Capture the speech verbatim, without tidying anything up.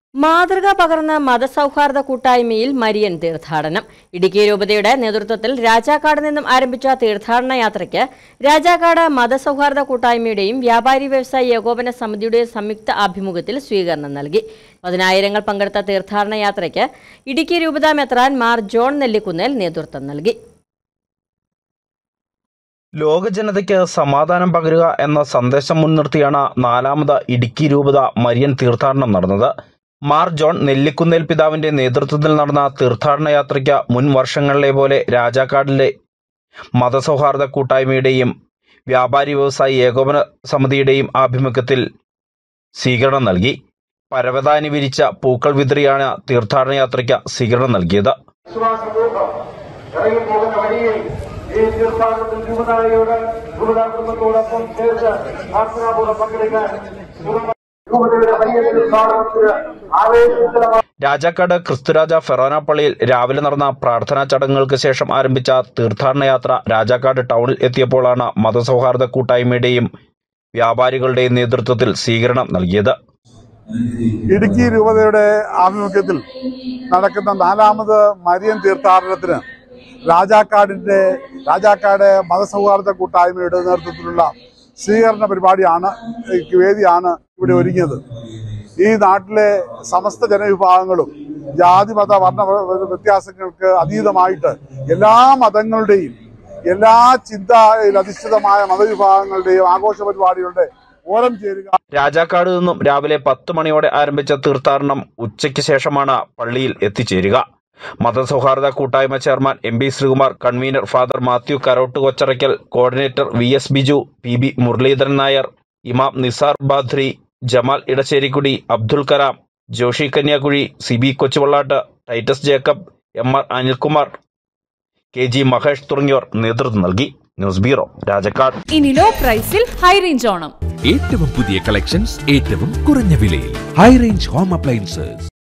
മാതൃക പകർന്ന മതസൗഹാർദ്ദ കൂട്ടായ്മയിൽ മരിയൻ തീർത്ഥാടനം. ഇടുക്കി രൂപതയുടെ നേതൃത്വത്തിൽ രാജാക്കാട് നിന്നും ആരംഭിച്ച തീർത്ഥാടന യാത്രയ്ക്ക് രാജാക്കാട് മതസൗഹാർദ്ദ കൂട്ടായ്മയുടെയും വ്യാപാരി വ്യവസായി ഏകോപന സമിതിയുടെയും സംയുക്ത ആഭിമുഖ്യത്തിൽ സ്വീകരണം നൽകി. പതിനായിരങ്ങൾ പങ്കെടുത്ത തീർത്ഥാടന യാത്രയ്ക്ക് ഇടുക്കി രൂപത മെത്രാൻ മാർ ജോൺ നെല്ലിക്കുന്നേൽ നേതൃത്വം നൽകി. ലോക ജനതയ്ക്ക് സമാധാനം പകരുക എന്ന സന്ദേശം മുൻനിർത്തിയാണ് നാലാമത് ഇടുക്കി രൂപത മരിയൻ തീർത്ഥാടനം നടന്നത്. മാർ ജോൺ നെല്ലിക്കുന്നേൽ പിതാവിന്റെ നേതൃത്വത്തിൽ നടന്ന തീർത്ഥാടന യാത്രയ്ക്ക് മുൻ വർഷങ്ങളിലെ പോലെ രാജാക്കാടിലെ മതസൗഹാർദ്ദ കൂട്ടായ്മയുടെയും വ്യാപാരി വ്യവസായി ഏകോപന സമിതിയുടെയും ആഭിമുഖ്യത്തിൽ സ്വീകരണം നൽകി. പരവതാനി വിരിച്ച പൂക്കൾ വിതറിയാണ് തീർത്ഥാടന യാത്രയ്ക്ക് സ്വീകരണം നൽകിയത്. ഈ തീർത്ഥാടനത്തിൽ രൂപതായോട് രൂപതാ കുടുംബത്തോടൊപ്പം ചേർന്ന് പ്രാർത്ഥനാപൂർവ്വം പങ്കെടുക്കാൻ രാജാക്കാട് ക്രിസ്തുരാജ ഫെറോന പള്ളിയിൽ രാവിലെ നടന്ന പ്രാർത്ഥനാ ചടങ്ങുകൾക്ക് ശേഷം ആരംഭിച്ച തീർത്ഥാടന യാത്ര രാജാക്കാട് ടൗണിൽ എത്തിയപ്പോഴാണ് മതസൗഹാർദ്ദ കൂട്ടായ്മയുടെയും വ്യാപാരികളുടെയും നേതൃത്വത്തിൽ സ്വീകരണം നൽകിയത്. ഇടുക്കി രൂപതയുടെ ആഭിമുഖ്യത്തിൽ നടക്കുന്ന നാലാമത് മരിയൻ തീർത്ഥാടനത്തിന് രാജാക്കാടിന്റെ രാജാക്കാട് മതസൗഹാർദ്ദ കൂട്ടായ്മയുടെ നേതൃത്വത്തിലുള്ള സ്വീകരണ പരിപാടിയാണ് വേദിയാണ് ഇവിടെ ഒരുങ്ങിയത്. ഈ നാട്ടിലെ സമസ്ത ജനവിഭാഗങ്ങളും ജാതി മത വർണ്ണ വ്യത്യാസങ്ങൾക്ക് അതീതമായിട്ട് എല്ലാ മതങ്ങളുടെയും എല്ലാ ചിന്തയിൽ അധിഷ്ഠിതമായ മതവിഭാഗങ്ങളുടെയും ആഘോഷ പരിപാടികളുടെ ഓരം ചേരുക. രാജാക്കാട് നിന്നും രാവിലെ പത്ത് മണിയോടെ ആരംഭിച്ച തീർത്ഥാടനം ഉച്ചയ്ക്ക് ശേഷമാണ് പള്ളിയിൽ എത്തിച്ചേരുക. മതസൗഹാർദ്ദ കൂട്ടായ്മ chairman M P Sreekumar, convener father Mathew Karott Kochuraykkal, coordinator V S Biju, P B Muraleedharan Nair, ഇമാം Nisar Badri, Jamal Edasserikudy, Abdul Kalam, Joshy Kanyakuzhy, C B Kochuvallattu, Titus Jacob, M R Anilkumar, K G Mahesh തുടങ്ങിയവർ നേതൃത്വം നൽകി. News bureau, Rajakkad. ഇനി ലോ പ്രൈസിൽ ഹൈ റേഞ്ച് ഓണം. ഏറ്റവും പുതിയ കളക്ഷൻസ് ഏറ്റവും കുറഞ്ഞ വിലയിൽ. High range home appliances.